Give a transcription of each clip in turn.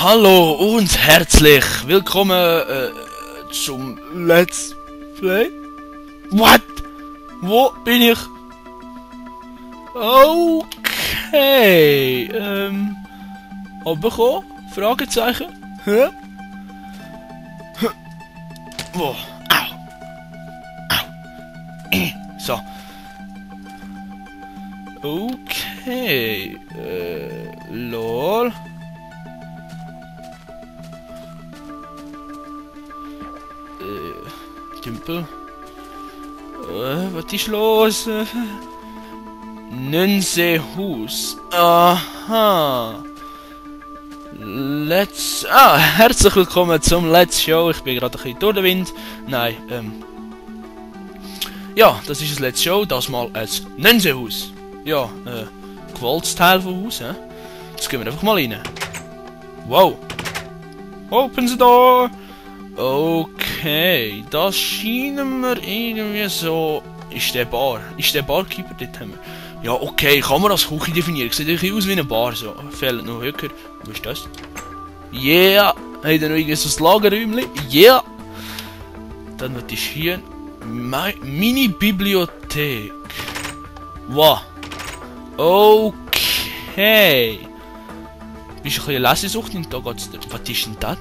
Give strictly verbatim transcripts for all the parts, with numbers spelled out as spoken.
Hallo und herzlich willkommen äh, zum Let's Play. What? Wo bin ich? Okay. Ähm. Abbekommen? Fragezeichen? Hä? Wo? Au. Au. Äh. So. Okay. Äh. Lol. Tümpel. Äh, was ist los? Nünse-Hus. Aha. Let's... Ah, herzlich willkommen zum Let's Show. Ich bin gerade ein bisschen durch den Wind. Nein, ähm... ja, das ist ein Let's Show. Das mal ein Nünse-Hus. Ja, äh, Gewaltsteil vom Haus, hä? Jetzt gehen wir einfach mal rein. Wow. Open the door. Okay, das scheinen wir irgendwie so... Ist der Bar? Ist der Barkeeper dort? Haben wir? Ja, okay, kann man als Küche definieren. Sieht ein bisschen aus wie eine Bar, so. Fehlt noch Höcker. Wo ist das? Yeah! Hat er noch irgendwie so ein Lagerräumchen? Yeah! Dann, was ist hier? Mini-Bibliothek. Wow! Okay! Bist du ein bisschen Lesesucht und da geht's... Was ist denn das?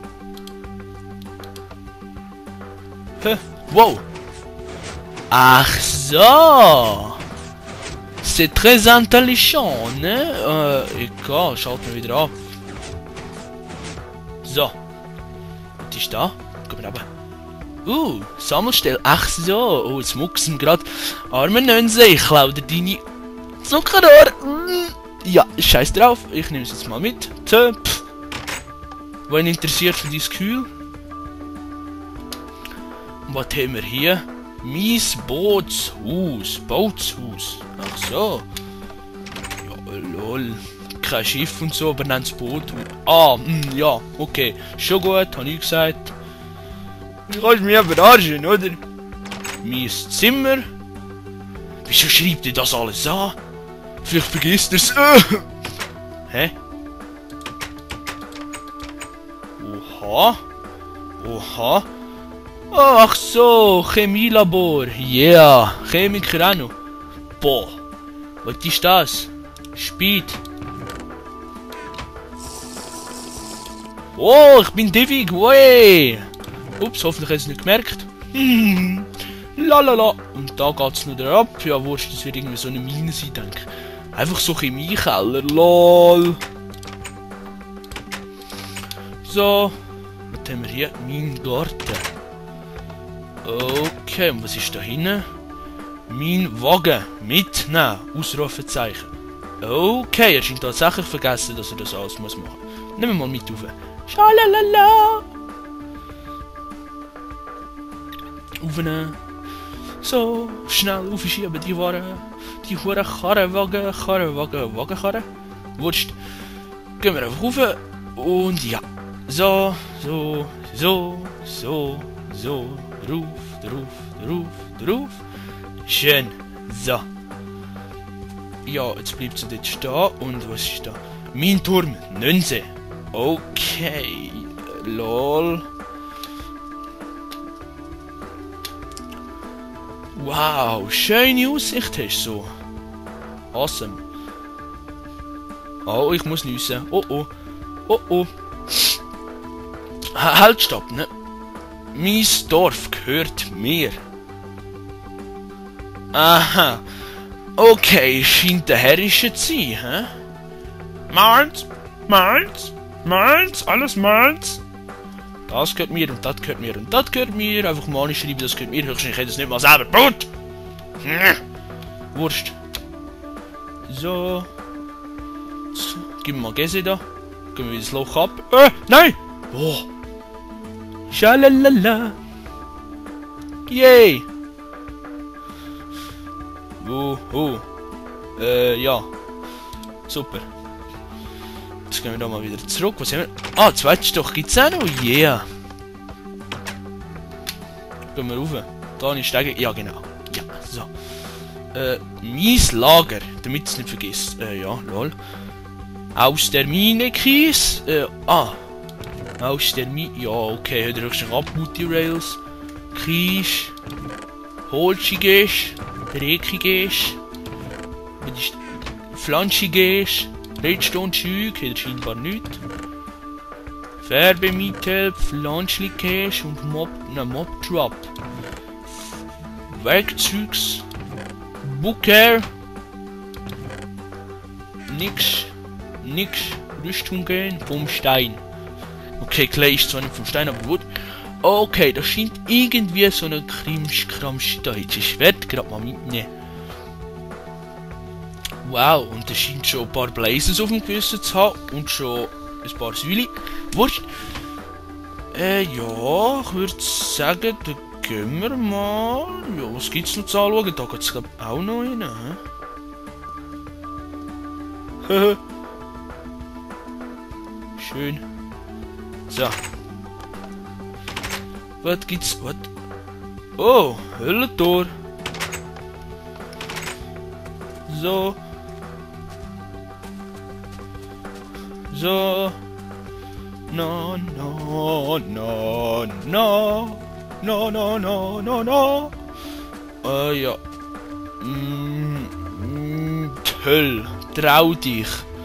Wow! Ach so! C'est très intelligent, ne? Äh, egal, schalten wir wieder ab. So. Was ist da? Gehen wir runter. Uh, Sammelstelle. Ach so. Oh, jetzt mucksen gerade. Arme Nönse, ich klaue dir deine Zuckerrohr. Mm. Ja, scheiß drauf. Ich nehme es jetzt mal mit. Töpf. Wen interessiert für dein Kühl? Was haben wir hier? Mies Bootshaus. Bootshaus. Ach so. Ja, lol. Kein Schiff und so, aber nennt es Boot. Ah, mh, ja, okay. Schon gut, habe ich gesagt. Du kannst mich verarschen, oder? Mies Zimmer. Wieso schreibt ihr das alles an? Vielleicht vergisst ihr es. Hä? Oha. Oha. Ach so, Chemielabor. Yeah, Chemiker auch noch. Boah, was ist das? Speed. Oh, ich bin Divig, wey. Ups, hoffentlich hat es nicht gemerkt. Hm. Lalala. Und da geht es noch ab. Ja, wurscht, das wird irgendwie so eine Mine sein, denke ich. Einfach so Chemiekeller, lol. So, was haben wir hier? Mein Garten. Okay, und was ist da hinten? Mein Wagen mitnehmen, Ausrufezeichen. Okay, er scheint tatsächlich vergessen, dass er das alles muss machen muss. Nehmen wir mal mit rauf. Schalalala! Aufnehmen. So, schnell aufschieben die Waren. Die Huren Karrenwagen, Karrenwagen, Wagenkarren. Wurscht. Gehen wir einfach rauf. Und ja. So, so, so, so, so. Drauf, drauf, drauf, drauf. Schön. So. Ja, jetzt bleibt sie dort stehen. Und was ist da? Mein Turm. Nünse. Okay. Lol. Wow. Schöne Aussicht hast du so. Awesome. Oh, ich muss nüssen. Oh, oh. Oh, oh. Halt, stopp, ne? Mein Dorf gehört mir. Aha. Okay, scheint der Herrische zu sein, hä? Meins, meins, meins, alles meins. Das gehört mir und das gehört mir und das gehört mir. Einfach mal nicht schreiben, das gehört mir. Höchstens ich hätte es nicht mal selber gebaut. Wurscht. So. Jetzt geben wir mal Gäse da. Gehen wir wieder das Loch ab. Äh, nein! Oh. Schalalala. Yay. Wuhu. Äh, ja. Super. Jetzt gehen wir da mal wieder zurück. Was haben wir? Ah, zweiten Stock gibt es auch noch. Yeah. Gehen wir rauf. Da nicht steigen. Ja, genau. Ja, so. Äh, mein Lager. Damit es nicht vergisst. Äh, ja, lol. Aus der Mine Kies. Äh, ah. Aus der Mine. Ja, okay, hat er schon ab, Multi-Rails. Kies. Holziges. Dreckiges. Pflanziges. Redstone-Zeug. Hat er scheinbar nichts. Färbemittel, Pflanzliges und Mob. Ne, Mob-Trap. Werkzeugs. Booker. Nix. Nix. Rüstungen vom Stein. Okay, Clay ist zwar nicht vom Stein, aber gut. Okay, das scheint irgendwie so eine Krimsch-Kramsch da. Ich werde gerade mal mitnehmen. Wow, und es scheint schon ein paar Blazes auf dem Gewissen zu haben. Und schon ein paar Säule. Wurscht. Äh, ja, ich würde sagen, da gehen wir mal. Ja, was gibt's noch zu anschauen? Da geht's glaube ich auch noch rein. Hä? Schön. So. Was gibt's? Was? Oh, Höllentor. So. So. No, no, no, no. No, no, no, no, no. Äh, ja. Mm, mm, toll. Trau dich.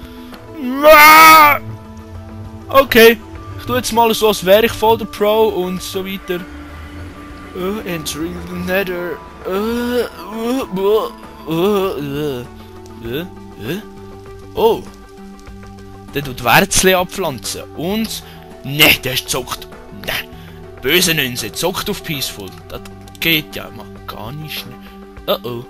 Okay. Ich tue jetzt mal so, als wäre ich voll der Pro und so weiter. Uh, entering the Nether. Uh, uh, uh, uh, uh, uh. Oh. Der tut Wurzeln abpflanzen. Und. Ne, der ist zockt. Ne. Böse Nünse. Zockt auf Peaceful. Das geht ja mal gar nicht. Oh oh.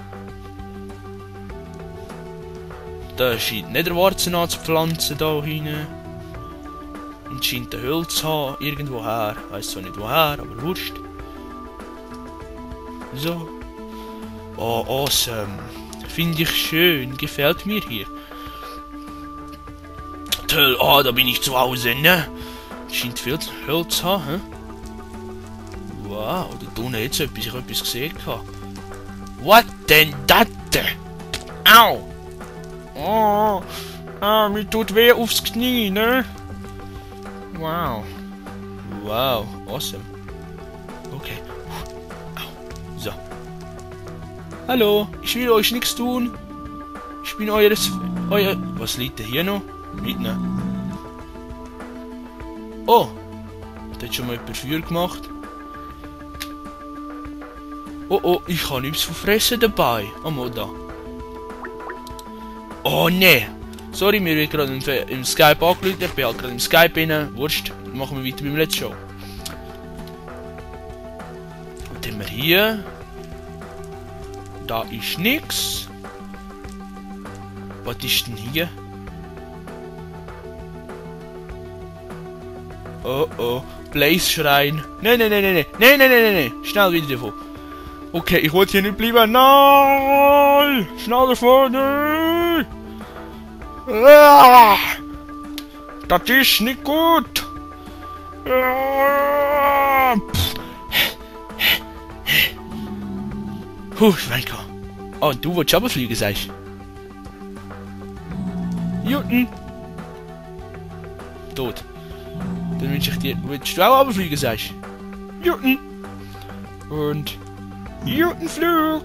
Da scheint Netherwarzen anzupflanzen da hinten. Und scheint eine Höhle zu haben. Irgendwo her. Weiss zwar nicht woher, aber wurscht. So. Oh, awesome. Finde ich schön. Gefällt mir hier. Toll. Ah, oh, da bin ich zu Hause, ne? Scheint viel Höhle zu haben, hä? Wow, da tun jetzt etwas. Ich habe etwas gesehen. What denn das? Au! Oh, ah, mir tut weh aufs Knie, ne? Wow. Wow, awesome. Okay. So. Hallo, ich will euch nichts tun. Ich bin eures... Euer... Was liegt denn hier noch? Mitnehmen. Oh! Da hat schon mal jemand Feuer gemacht. Oh oh, ich habe nichts zu fressen dabei. Oh, da. Oh ne! Sorry, mir wird gerade im, im Skype angerufen. Ich bin halt gerade im Skype rein. Wurscht, machen wir weiter beim letzten Show. Was haben wir hier? Da ist nix. Was ist denn hier? Oh oh, Blaze-Schrein. Nein, nein, nein, nein, nein, nein, nein, nein, nein, schnell wieder davon. Okay, ich wollte hier nicht bleiben. Nein! Schnell davon! Nein! Ah, das ist nicht gut! Ah, Puh, Schweinka. Oh, du willst aber fliegen, sagst du? Juten! Tot. Dann wünsche ich dir... Willst du auch aber fliegen, sagst du? Juten! Und... Jutenflug!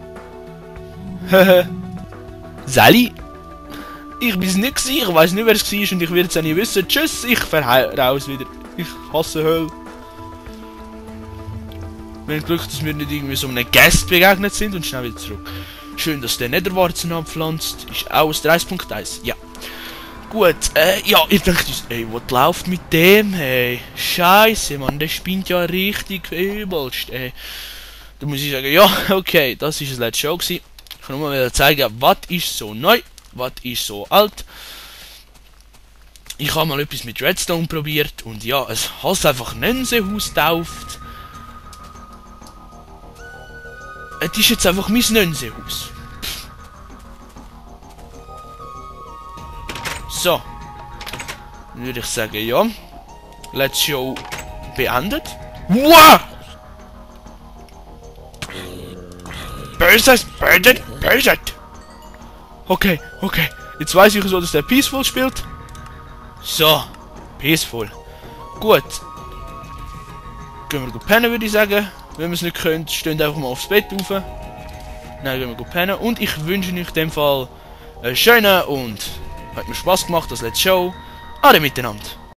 Hehe. Sally? Ich bin's nicht gewesen, ich weiß nicht, wer es war und ich werde es auch nicht wissen. Tschüss, ich verheire raus wieder. Ich hasse Hölle. Wir haben Glück, dass wir nicht irgendwie so einem Gast begegnet sind und schnell wieder zurück. Schön, dass der Netherwarzen abpflanzt. Ist auch aus drei Punkt eins. Ja. Gut, äh, ja, ich denke, ey, was läuft mit dem, hey? Scheiße, Mann, der spinnt ja richtig übelst, ey. Da muss ich sagen, ja, okay, das ist das letzte Show gewesen. Ich kann nur mal zeigen, was ist so neu, was ist so alt. Ich habe mal etwas mit Redstone probiert und ja, es hat einfach Nönsehaus getauft. Es ist jetzt einfach mein Nönsehaus. So. Dann würde ich sagen, ja. Let's Show beendet. Wow! Böses, böses, böses. Okay, okay. Jetzt weiß ich so, dass der Peaceful spielt. So, Peaceful. Gut. Gehen wir gut pennen, würde ich sagen. Wenn wir es nicht können, stehen einfach mal aufs Bett rauf. Dann gehen wir gut pennen. Und ich wünsche euch in dem Fall einen schönen und hat mir Spaß gemacht, das Let's Show. Alle miteinander.